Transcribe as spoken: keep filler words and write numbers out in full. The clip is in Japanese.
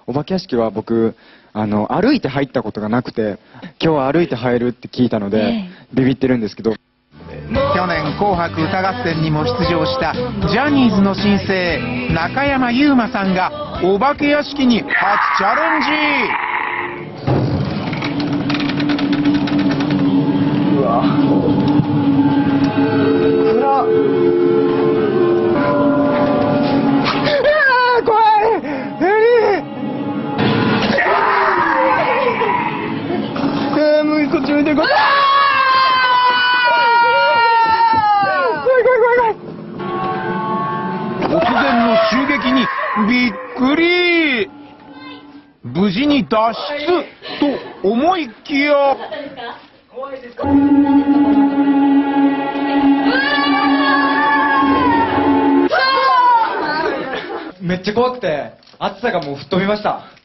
お化け屋敷は僕あの歩いて入ったことがなくて、今日は歩いて入るって聞いたのでビビってるんですけど。 去年紅白歌合戦にも出場したジャニーズの新星中山優馬さんがお化け屋敷に初チャレンジ。うわ暗っ。怖い。何？もうこっち向いてこっち。突然の襲撃にびっくり。無事に脱出と思いきや、 めっちゃ怖くて暑さがもう吹っ飛びました。